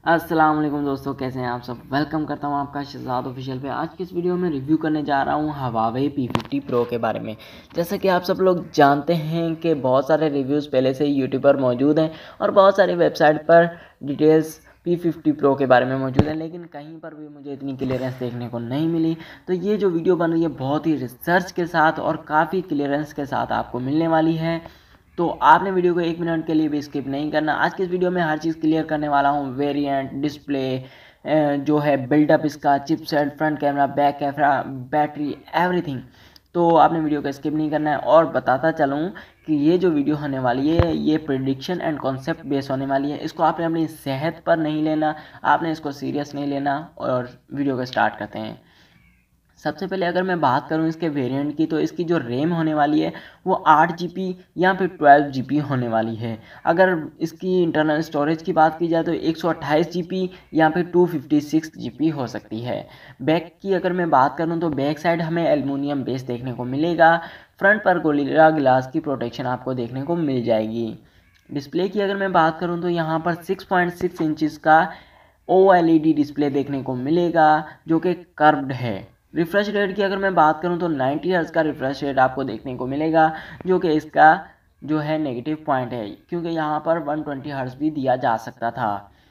अस्सलाम वालेकुम दोस्तों, कैसे हैं आप सब। वेलकम करता हूं आपका शहजाद ऑफिशियल पे। आज की इस वीडियो में रिव्यू करने जा रहा हूं Huawei P50 Pro के बारे में। जैसा कि आप सब लोग जानते हैं कि बहुत सारे रिव्यूज़ पहले से ही यूट्यूब पर मौजूद हैं और बहुत सारी वेबसाइट पर डिटेल्स P50 Pro के बारे में मौजूद है, लेकिन कहीं पर भी मुझे इतनी क्लियरेंस देखने को नहीं मिली। तो ये जो वीडियो बन रही है बहुत ही रिसर्च के साथ और काफ़ी क्लियरेंस के साथ आपको मिलने वाली है। तो आपने वीडियो को 1 मिनट के लिए भी स्किप नहीं करना। आज की इस वीडियो में हर चीज़ क्लियर करने वाला हूँ। वेरिएंट, डिस्प्ले, जो है बिल्डअप, इसका chipset, front camera, back camera, battery, everything. तो आपने वीडियो को स्किप नहीं करना है। और बताता चलूँ कि ये जो वीडियो होने वाली है ये प्रेडिक्शन एंड कॉन्सेप्ट बेस होने वाली है। इसको आपने अपनी सेहत पर नहीं लेना, आपने इसको सीरियस नहीं लेना। और वीडियो को स्टार्ट करते हैं। सबसे पहले अगर मैं बात करूं इसके वेरिएंट की, तो इसकी जो रैम होने वाली है वो 8 GB या फिर 12 GB होने वाली है। अगर इसकी इंटरनल स्टोरेज की बात की जाए तो 128 GB या फिर 256 GB हो सकती है। बैक की अगर मैं बात करूं तो बैक साइड हमें एल्युमिनियम बेस देखने को मिलेगा। फ्रंट पर गोरिल्ला ग्लास की प्रोटेक्शन आपको देखने को मिल जाएगी। डिस्प्ले की अगर मैं बात करूं तो यहाँ पर 6.6 इंचज़ का OLED डिस्प्ले देखने को मिलेगा जो कि कर्व्ड है। रिफ्रेश रेट की अगर मैं बात करूं तो 90 हर्ट्ज का रिफ्रेश रेट आपको देखने को मिलेगा, जो कि इसका जो है नेगेटिव पॉइंट है, क्योंकि यहाँ पर 120 हर्ट्ज भी दिया जा सकता था।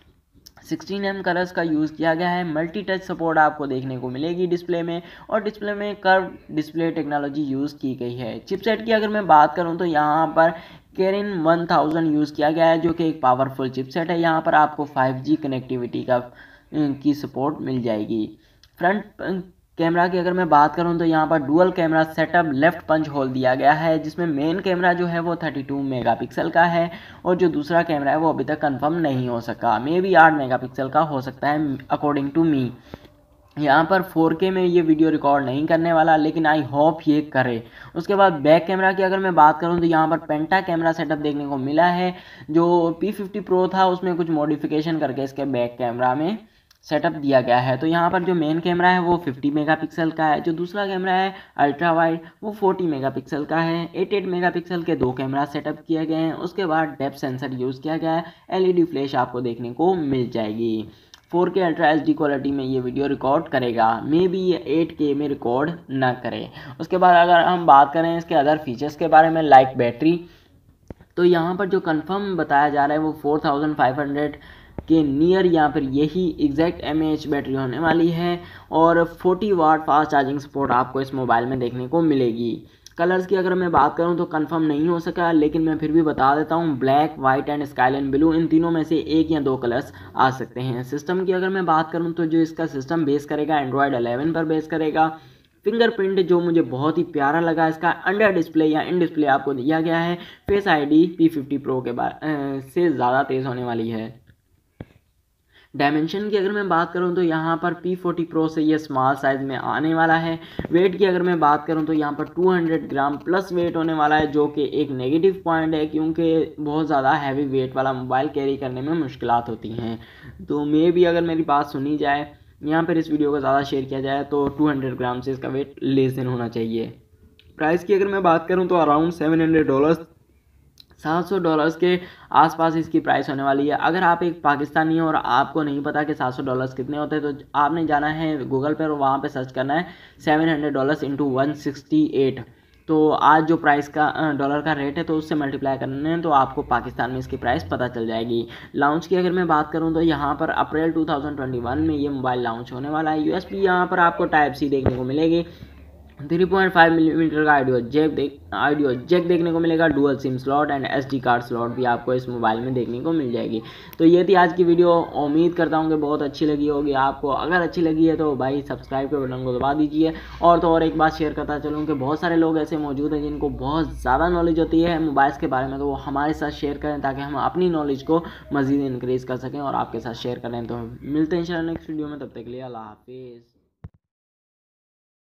16 कलर्स का यूज़ किया गया है। मल्टी टच सपोर्ट आपको देखने को मिलेगी डिस्प्ले में, और डिस्प्ले में कर्व डिस्प्ले टेक्नोलॉजी यूज़ की गई है। चिपसेट की अगर मैं बात करूं तो यहाँ पर Kirin 1000 यूज़ किया गया है, जो कि एक पावरफुल चिपसेट है। यहाँ पर आपको 5G कनेक्टिविटी की सपोर्ट मिल जाएगी। फ्रंट कैमरा की अगर मैं बात करूं तो यहाँ पर dual camera setup left punch hole दिया गया है, जिसमें मेन कैमरा जो है वो 32 मेगापिक्सल का है, और जो दूसरा कैमरा है वो अभी तक कंफर्म नहीं हो सका। मे भी 8 मेगापिक्सल का हो सकता है अकॉर्डिंग टू मी। यहाँ पर 4K में ये वीडियो रिकॉर्ड नहीं करने वाला, लेकिन आई होप ये करे। उसके बाद बैक कैमरा की अगर मैं बात करूँ तो यहाँ पर पेंटा कैमरा सेटअप देखने को मिला है। जो P50 Pro था उसमें कुछ मॉडिफिकेशन करके इसके बैक कैमरा में सेटअप दिया गया है। तो यहाँ पर जो मेन कैमरा है वो 50 मेगापिक्सल का है, जो दूसरा कैमरा है अल्ट्रा वाइड वो 40 मेगापिक्सल का है। 88 मेगापिक्सल के दो कैमरा सेटअप किए गए हैं। उसके बाद डेप्थ सेंसर यूज़ किया गया है। LED फ्लैश आपको देखने को मिल जाएगी। 4K अल्ट्रा HD क्वालिटी में ये वीडियो रिकॉर्ड करेगा। मे बी ये 8K में रिकॉर्ड ना करे। उसके बाद अगर हम बात करें इसके अदर फीचर्स के बारे में, लाइक बैटरी, तो यहाँ पर जो कंफर्म बताया जा रहा है वो 4500 के नियर या फिर यही एग्जैक्ट mAh बैटरी होने वाली है, और 40 वाट फास्ट चार्जिंग सपोर्ट आपको इस मोबाइल में देखने को मिलेगी। कलर्स की अगर मैं बात करूं तो कंफर्म नहीं हो सका, लेकिन मैं फिर भी बता देता हूं, black, white and skyline blue, इन तीनों में से एक या दो कलर्स आ सकते हैं। सिस्टम की अगर मैं बात करूं तो जो इसका सिस्टम बेस करेगा एंड्रॉयड 11 पर बेस करेगा। फिंगरप्रिंट जो मुझे बहुत ही प्यारा लगा, इसका अंडर डिस्प्ले या इन डिस्प्ले आपको दिया गया है। फेस ID P50 Pro के से ज़्यादा तेज़ होने वाली है। डायमेंशन की अगर मैं बात करूं तो यहाँ पर P40 Pro से ये स्मॉल साइज़ में आने वाला है। वेट की अगर मैं बात करूं तो यहाँ पर 200 ग्राम प्लस वेट होने वाला है, जो कि एक नेगेटिव पॉइंट है, क्योंकि बहुत ज़्यादा हैवी वेट वाला मोबाइल कैरी करने में मुश्किलात होती हैं। तो मे भी अगर मेरी बात सुनी जाए, यहाँ पर इस वीडियो को ज़्यादा शेयर किया जाए, तो 200 ग्राम से इसका वेट लेस देन होना चाहिए। प्राइस की अगर मैं बात करूँ तो अराउंड $700, $700 के आसपास इसकी प्राइस होने वाली है। अगर आप एक पाकिस्तानी हो और आपको नहीं पता कि $700 कितने होते हैं, तो आपने जाना है गूगल पर और वहाँ पे सर्च करना है $700 इंटू 168। तो आज जो प्राइस का डॉलर का रेट है तो उससे मल्टीप्लाई करने हैं, तो आपको पाकिस्तान में इसकी प्राइस पता चल जाएगी। लॉन्च की अगर मैं बात करूं तो यहाँ पर अप्रैल 2021 में ये मोबाइल लॉन्च होने वाला है। USB यहाँ पर आपको Type-C देखने को मिलेगी। 3.5 मिलीमीटर का ऑडियो जैक देखने को मिलेगा। Dual sim slot and SD card slot भी आपको इस मोबाइल में देखने को मिल जाएगी। तो ये थी आज की वीडियो। उम्मीद करता हूँ कि बहुत अच्छी लगी होगी आपको। अगर अच्छी लगी है तो भाई सब्सक्राइब के बटन को दबा दीजिए। और तो और एक बात शेयर करता चलूँ कि बहुत सारे लोग ऐसे मौजूद हैं जिनको बहुत ज़्यादा नॉलेज होती है मोबाइल्स के बारे में, तो वो हमारे साथ शेयर करें ताकि हम अपनी नॉलेज को मज़ीद इंक्रीज़ कर सकें और आपके साथ शेयर करें। तो मिलते हैं इंशाल्लाह नेक्स्ट वीडियो में, तब तक के लिए अल्लाह हाफिज़।